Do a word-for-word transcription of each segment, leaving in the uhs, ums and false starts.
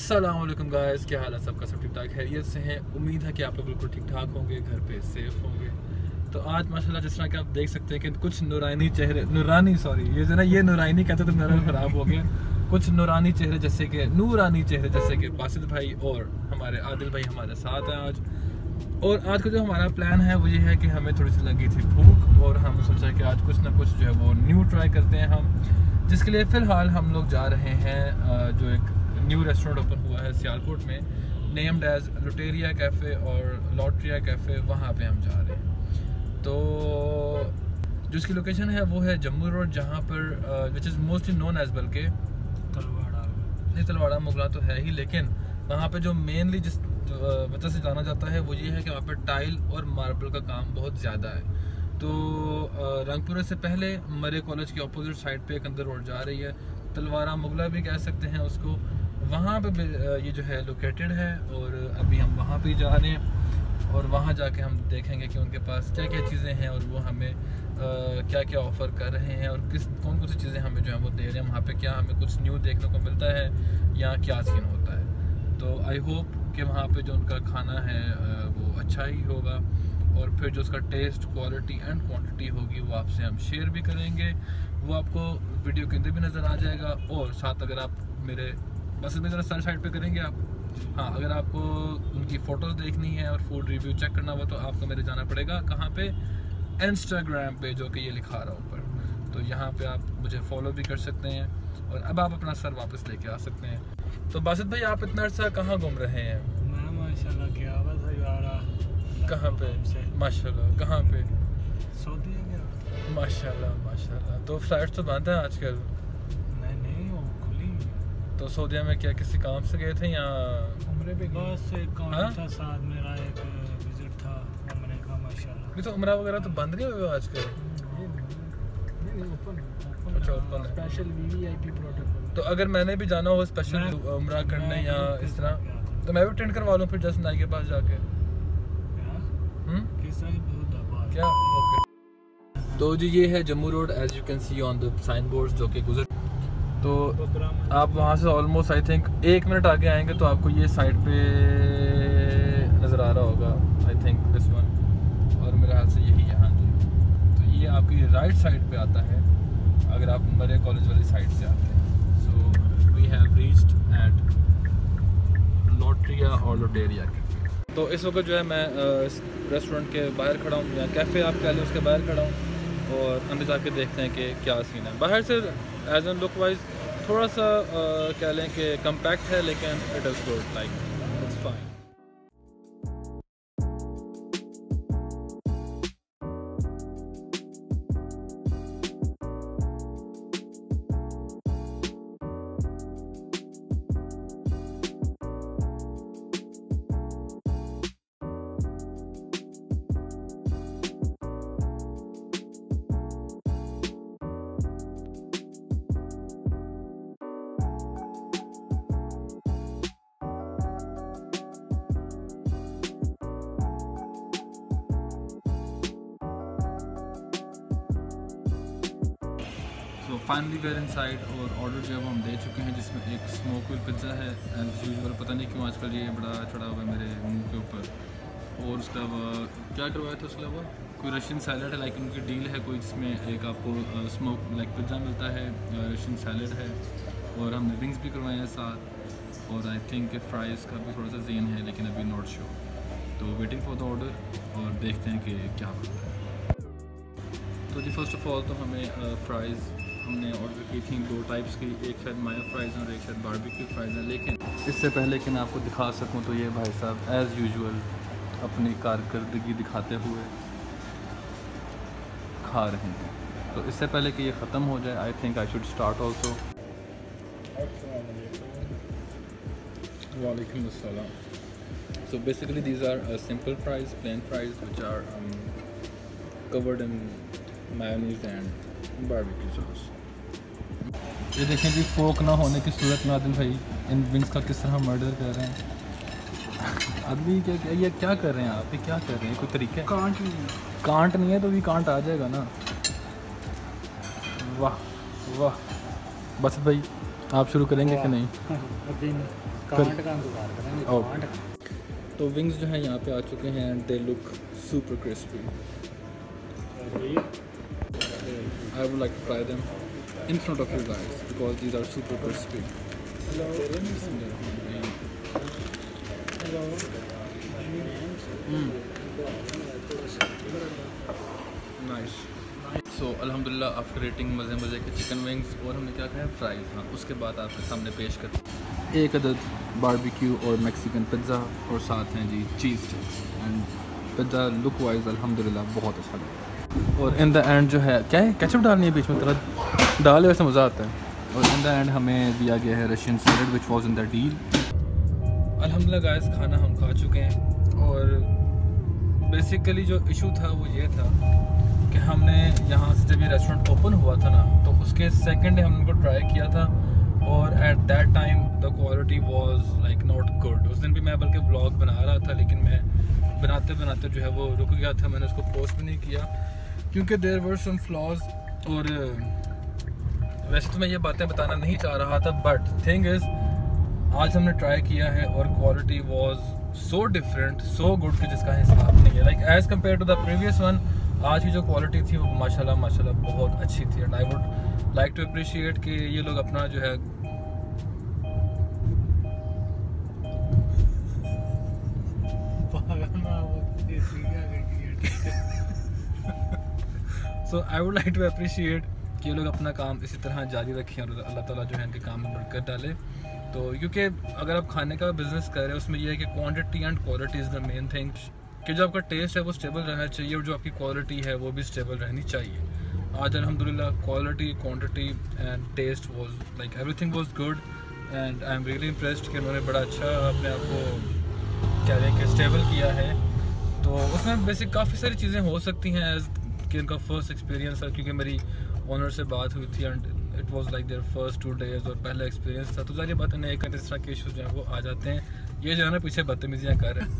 अस्सलाम वालेकुम गाइस, क्या हाल है सबका? सब ठीक ठाक खैरियत से हैं। उम्मीद है कि आप लोग बिल्कुल ठीक ठाक होंगे, घर पे सेफ होंगे। तो आज माशाल्लाह जिस तरह के आप देख सकते हैं कि कुछ नूरानी चेहरे नूरानी सॉरी ये जो ना ये नूरानी कहते तो मेरा ख़राब हो गया। कुछ नूरानी चेहरे जैसे कि नूरानी चेहरे जैसे कि बासित भाई और हमारे आदिल भाई हमारे साथ हैं आज। और आज का जो हमारा प्लान है वो ये है कि हमें थोड़ी सी लगी थी भूख और हम सोचा कि आज कुछ ना कुछ जो है वो न्यू ट्राई करते हैं हम, जिसके लिए फ़िलहाल हम लोग जा रहे हैं जो एक न्यू रेस्टोरेंट ओपन हुआ है सियालकोट में, नेम्ड एज लुटेरिया कैफ़े और लॉटरिया कैफ़े। वहाँ पे हम जा रहे हैं। तो जो इसकी लोकेशन है वो है जम्मू रोड, जहाँ पर which is mostly known as बल्कि तलवाड़ा। नहीं, तलवाड़ा मुगला तो है ही, लेकिन वहाँ पे जो मेनली जिस वजह से जाना जाता है वो ये है कि वहाँ पर टाइल और मार्बल का काम बहुत ज़्यादा है। तो रंगपुरे से पहले मरे कॉलेज के अपोजिट साइड पे एक अंदर रोड जा रही है, तलवाड़ा मुगला भी कह सकते हैं उसको। वहाँ पे ये जो है लोकेटेड है और अभी हम वहाँ पे जा रहे हैं और वहाँ जाके हम देखेंगे कि उनके पास क्या क्या चीज़ें हैं और वो हमें आ, क्या क्या ऑफ़र कर रहे हैं और किस कौन कौन सी चीज़ें हमें जो है वो दे रहे हैं। वहाँ पे क्या हमें कुछ न्यू देखने को मिलता है या क्या सीन होता है। तो आई होप कि वहाँ पे जो उनका खाना है वो अच्छा ही होगा और फिर जो उसका टेस्ट, क्वालिटी एंड क्वांटिटी होगी वो आपसे हम शेयर भी करेंगे। वो आपको वीडियो के अंदर भी नज़र आ जाएगा और साथ अगर आप मेरे बस में ज़रा सर साइड पे करेंगे आप, हाँ, अगर आपको उनकी फ़ोटोज़ देखनी है और फूड रिव्यू चेक करना हो तो आपको मेरे जाना पड़ेगा कहाँ पे, इंस्टाग्राम पे, जो कि ये लिखा रहा हूँ ऊपर। तो यहाँ पे आप मुझे फॉलो भी कर सकते हैं और अब आप अपना सर वापस लेके आ सकते हैं। तो बासित भाई, आप इतना अर्सा कहाँ घूम रहे हैं? मैं माशाल्लाह क्या बस यारा। कहाँ पे? माशाल्लाह कहाँ पे? Saudi Arab. माशाल्लाह माशाल्लाह। तो फ्लाइट्स तो बंद हैं आजकल? नहीं नहीं, वो खुली। तो सऊदीया में क्या किसी काम से गए थे या उम्रे पे? बस एक काम हाँ? था, साथ मेरा एक विजिट था उम्रे का माशाल्लाह। नहीं तो उम्रा वगैरह तो बंद नहीं हुए आजकल? नहीं नहीं, ओपन ओपन। अच्छा, ओपन है। Special VVIP protocol. तो अगर मैंने भी जाना हो स्पेशल उम्रा करने या इस तरह, तो मैं भी टेंट करवा लूँ फिर जस्ट नाई के पास जाके। क्या? ओके। तो जी ये है Jammu road, as you can see on the sign board जो कि गुजर। तो आप वहाँ से ऑलमोस्ट आई थिंक एक मिनट आगे आएंगे तो आपको ये साइड पे नज़र आ रहा होगा, आई थिंक दिस वन, और मेरे हाथ से यही यहाँ जी। तो ये आपकी राइट साइड पे आता है अगर आप मरे कॉलेज वाली साइड से आते हैं। So we have reached at Lotteria और लुटेरिया कैफे। तो इस वक्त जो है मैं रेस्टोरेंट के बाहर खड़ा हूँ या कैफ़े आप कह लें, उसके बाहर खड़ा हूँ और अंदर जाके देखते हैं कि क्या सीन है। बाहर से एज एन लुक वाइज थोड़ा सा uh, कह लें कि कम्पैक्ट है, लेकिन it is good, like it's fine. तो फाइनली वेयर इनसाइड और ऑर्डर जो है वो हम दे चुके हैं, जिसमें एक स्मोकविल पिज़्ज़ा है एज यूजुअल। पता नहीं क्यों आजकल ये बड़ा चढ़ा हुआ है मेरे मुंह के ऊपर। और उसके अलावा क्या करवाया था? उसके अलावा कोई रशियन सैलड है, लाइक उनकी डील है कोई, जिसमें एक आपको स्मोक लाइक पिज़्ज़ा मिलता है, रशियन सैलड है और हमने विंग्स भी करवाए हैं साथ। और आई थिंक फ्राइज़ का भी थोड़ा सा ज़ेन है, लेकिन अभी नॉट श्योर। तो वेटिंग फॉर द ऑर्डर और देखते हैं कि क्या होता है। तो जी फर्स्ट ऑफ ऑल तो हमें फ़्राइज़ हमने ऑर्डर की थी दो टाइप्स की, एक शायद माया फ्राइज़ और एक शायद बारबेक्यू फ्राइज़ है। लेकिन इससे पहले कि मैं आपको दिखा सकूं तो ये भाई साहब एज़ यूजुअल अपनी कारकर्दगी दिखाते हुए खा रहे हैं। तो इससे पहले कि ये ख़त्म हो जाए, I think I should start also. वालेकुम अस्सलाम। So basically these are simple fries, plain fries which are covered in mayonnaise and barbecue sauce. ये देखें जी, फोक ना होने की सूरत में आदिल भाई इन विंग्स का किस तरह मर्डर कर रहे हैं। आदमी क्या क्या ये क्या कर रहे हैं आप? ये क्या कर रहे हैं? कोई तरीका है? कांट नहीं, कांट नहीं है तो भी कांट आ जाएगा ना। वाह वाह, बस भाई आप शुरू करेंगे कि नहीं? दिन कांट का इंतजार करेंगे। ओके। तो विंग्स जो हैं यहाँ पे आ चुके हैं and they look super crispy. I would like to try them in front of you guys because these are super crispy. Hello hello Mm. Nice. So अल्हम्दुलिल्लाह आफ्टर रेटिंग मज़े मज़े के चिकन विंग्स और हमने क्या खाया फ्राइज़। हाँ, उसके बाद आपके सामने पेश करते एक अदद बारबेक्यू और मैक्सिकन पिज़्ज़ा और साथ हैं जी cheese sticks and pizza look wise अल्हम्दुलिल्लाह बहुत अच्छा लगा। और इन द एंड जो है क्या है केचप डालनी है बीच में, तरह डाल वैसे मज़ा आता है। और इन द एंड हमें दिया गया है Russian salad which was in the deal. अल्हम्दुलिल्लाह गाइस खाना हम खा चुके हैं और बेसिकली जो इशू था वो ये था कि हमने यहाँ से जब ये रेस्टोरेंट ओपन हुआ था ना तो उसके सेकंड डे हमने उनको ट्राई किया था और at that time the quality was like not good. उस दिन भी मैं बल्कि व्लॉग बना रहा था लेकिन मैं बनाते बनाते जो है वो रुक गया था, मैंने उसको पोस्ट भी नहीं किया क्योंकि देयर वर सम फ्लॉज। और वैसे तो मैं ये बातें बताना नहीं चाह रहा था बट थिंग इज़ आज हमने ट्राई किया है और quality was so different so good कि जिसका हिसाब नहीं है। Like as compare to the previous one आज की जो क्वालिटी थी वो माशाल्लाह माशाल्लाह बहुत अच्छी थी and I would like to appreciate कि ये लोग अपना जो है so I would like to appreciate कि ये लोग अपना काम इसी तरह जारी रखें और अल्लाह ताला जो है इनके काम में बरकत डाले। तो क्योंकि अगर आप खाने का बिजनेस कर रहे हैं उसमें यह है कि quantity and quality is the main thing कि जो आपका टेस्ट है वो स्टेबल रहना चाहिए और जो आपकी क्वालिटी है वो भी स्टेबल रहनी चाहिए। आज अल्हम्दुलिल्लाह quality quantity and taste was like everything was good and I am really impressed कि उन्होंने बड़ा अच्छा अपने आप को क्या रहे कि स्टेबल किया है। तो उसमें बेसिक काफ़ी सारी चीज़ें हो सकती हैं एज कि उनका फर्स्ट एक्सपीरियंस था क्योंकि मेरी ओनर से बात हुई थी and it was like their first two days और पहला एक्सपीरियंस था। तो सारी बातें नहीं करते इस तरह के इशूज़ जो हैं वो आ जाते हैं। ये जो है ना पीछे बदतमीजियाँ कर रहे हैं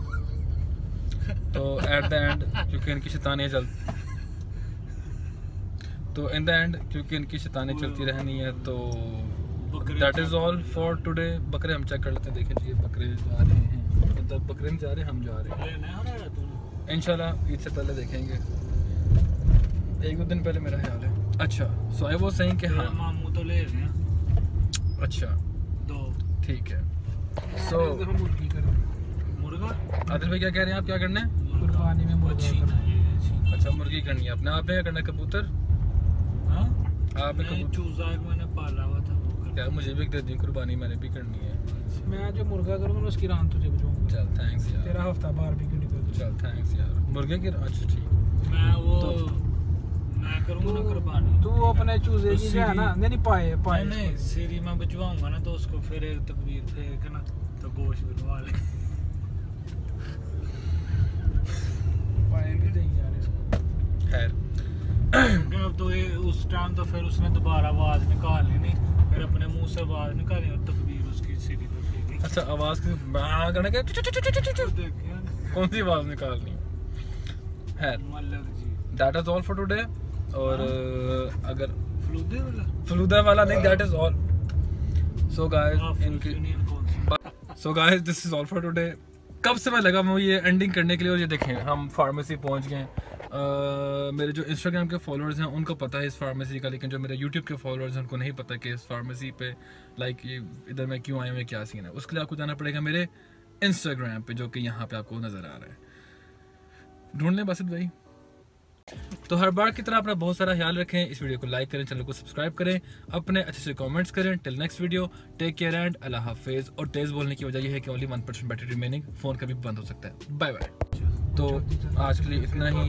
तो एट द एंड क्योंकि इनकी शैतानियाँ चल तो इन द एंड क्योंकि इनकी शैतानियाँ चलती रहनी है तो that is all for today. बकरे हम चेक कर लेते हैं। देखें जी ये बकरे जा रहे हैं, मतलब बकरे नहीं जा रहे हम जा रहे हैं इंशाल्लाह ईद से पहले देखेंगे, एक दो दिन पहले मेरा ख्याल है। अच्छा सो आई वाज सेइंग कि हाँ मामू तो ले रहे हैं अच्छा दो ठीक है। सो मुर्गी कर मुर्गा आदिल भाई क्या कह रहे हैं आप क्या करना है? कुर्बानी में मुर्गी करना है। अच्छा मुर्गी करनी है आपने, आपने क्या करना है? कबूतर? हाँ आपने कबूतर चूजा एक मैंने पाला हुआ था वो कर यार मुझे भी दे दी कुर्बानी, मैंने भी करनी है। मैं जो मुर्गा करूँगा ना उसकी रान तुझे बचाऊंगा। चल थैंक्स यार, तेरा हफ्ता बाहर भी क्यों निकल चल थैंक्स यार। मुर्गे की अच्छा ठीक मैं वो तो मैं करूँगा ना कुर्बानी। तू अपने चूजे की जो है ना नहीं नहीं पाए पाए नहीं सीरी में भिजवाऊंगा ना तो उसको फिर एक तकबीर फेंक ना तो गोश्त बनवा ले। पाए भी देंगे यार इसको। खैर क्योंकि अब तो ये उस टाइम तो फिर उसने दोबारा आवाज़ निकाली नहीं, फिर अपने मुंह से आवाज़ निकाली और तकबीर उसकी सीरी पे फेंकी। अच्छा आवाज़ की करने के देखिए कौन सी आवाज़ निकालनी है? खैर मल्लक जी that is all for today. और अगर फलूदे वाला फलूदा वाला नहीं that is all. So guys इनकी यूनियन कौन सी so guys this is all for today. कब से मैं लगा मैं ये एंडिंग करने के लिए और ये देखें हम फार्मेसी पहुंच गए हैं। uh, मेरे जो इंस्टाग्राम के फॉलोअर्स हैं उनको पता है इस फार्मेसी का, लेकिन जो मेरे यूट्यूब के फॉलोअर्स हैं उनको नहीं पता कि इस फार्मेसी पे लाइक ये इधर मैं क्यों आया हूँ, क्या सीन है। उसके लिए आपको जाना पड़ेगा मेरे इंस्टाग्राम पे जो कि यहाँ पे आपको नज़र आ रहा है। ढूंढ लें बासित भाई। तो हर बार की तरह अपना बहुत सारा ख्याल रखें, इस वीडियो को लाइक करें, चैनल को सब्सक्राइब करें, अपने अच्छे से कमेंट्स करें। Till next video take care and अल्लाह हाफिज़। और तेज़ बोलने की वजह यह है कि only one percent battery remaining, phone कभी बंद हो सकता है। Bye bye. तो आज के लिए इतना ही।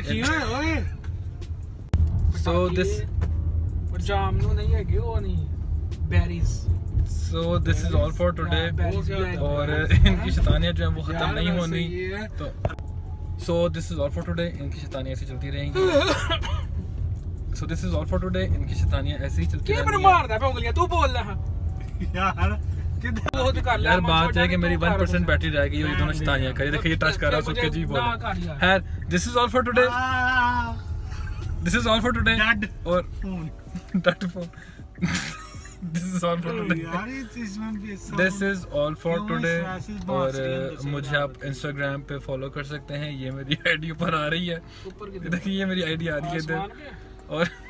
सो दिस जामनू नहीं है कि वो नहीं berries. So this is all for today. और इनकी शैतानियाँ जो हैं वो ख़त्म नहीं होनी। तो so this is all for today. इनकी शैतानियाँ ऐसी चलती रहेंगी। So this is all for today. इनकी शैतानियाँ ऐसे ही चलती रहेंगी। मारदा पे उंगलियां तू बोल रहा यार बहुत कर ले। यार बात है कि मेरी वन परसेंट बैटरी रह गई और ये दोनों शैतानियाँ करी। देखिए ये टच कर रहा है उसके जी बोल। खैर this is all for today. This is all for today. और फोन डट phone this is all for today यार ये इसमें भी सब दिस इज ऑल फॉर क्यों टुडे इस ऐसी बात और से uh, अंदर मुझे से आप इंस्टाग्राम पे फॉलो कर सकते हैं, ये मेरी आईडी ऊपर आ रही है, ऊपर की देखिए ये मेरी आईडी आ रही है आसमान इधर, पे और